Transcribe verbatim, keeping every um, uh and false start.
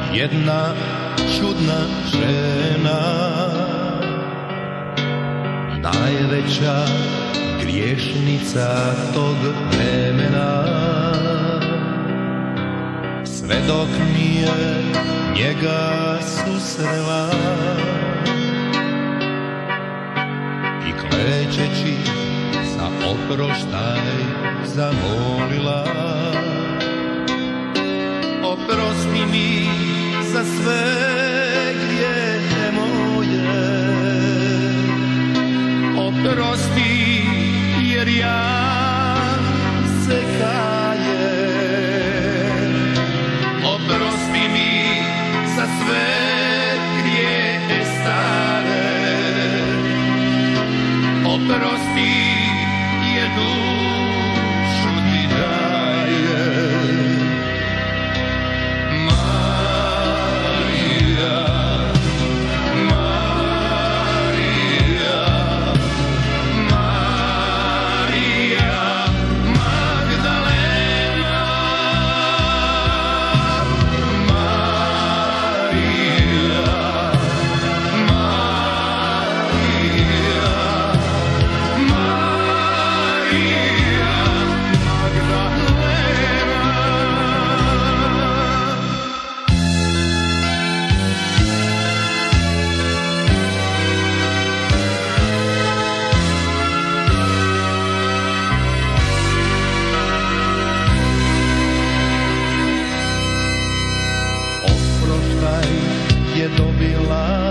jedna čudna žena, najveća griješnica tog vremena. Sve dok nije njega susrela i klećeći za oproštaj zamolila: oprosti mi za sve grijehe moje, oprosti jer ja se kajem, oprosti mi za sve grijehe stare, oprosti jer dušu ti dajem. Je dobila